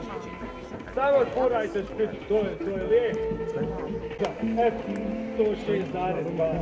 Samo furajte špicu, to je lijek. Eto, 106,2.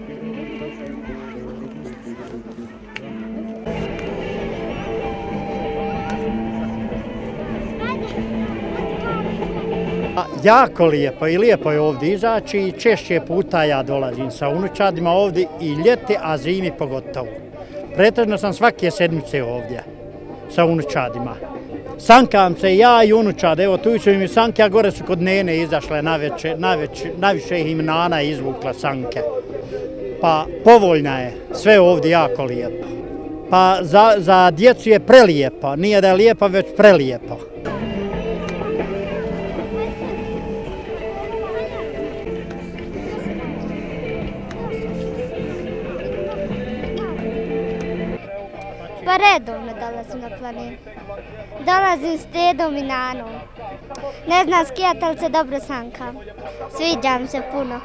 Jako lijepo i lijepo je ovdje izaći i češće puta ja dolazim sa unučadima ovdje i ljeti, a zimi pogotovo. Pretežno sam svake sedmice ovdje sa unučadima. Sankam se ja i unučad, evo tu su im sanke, a gore su kod nene izašle, najviše im nana izvukla sanke. Pa povoljna je, sve ovdje jako lijepo. Pa za djecu je prelijepo, nije da je lijepo, već prelijepo. Pa redovno dolazim na planinu. Dolazim s dedom i nanom. Ne znam skijat, ali se dobro sankam. Sviđa mi se puno.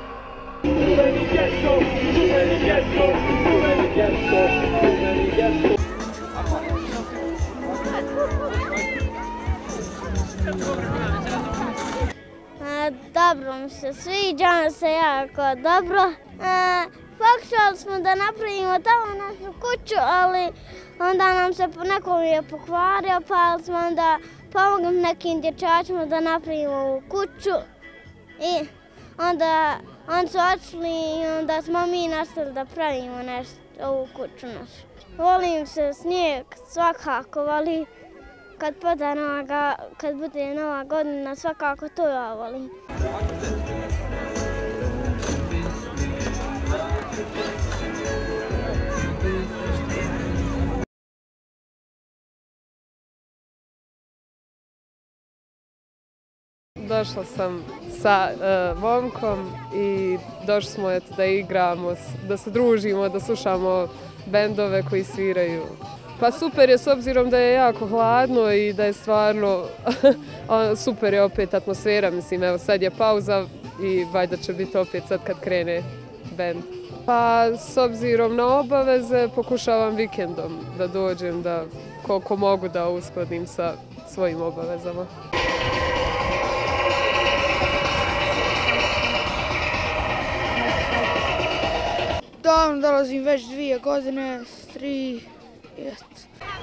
Dobro mi se sviđa, se jako dobro. Pokušali smo da napravimo tamo našu kuću, ali onda nam se neko je pokvario, pa smo onda pomogli nekim dječačima da napravimo ovu kuću. I onda oni su otišli i onda smo mi nastavili da pravimo ovu kuću našu. Volim se snijeg, svakako, ali kad bude nova godina, svakako to ja volim. Došla sam sa momkom i došli smo da igramo, da se družimo, da slušamo bendove koji sviraju. Pa super je s obzirom da je jako hladno i da je stvarno super je opet atmosfera. Mislim, evo sad je pauza i valjda će biti opet sad kad krene bend. Pa s obzirom na obaveze pokušavam vikendom da dođem, da koliko mogu da uskladim sa svojim obavezama. Davno dolazim već 2 godine, 3, jest.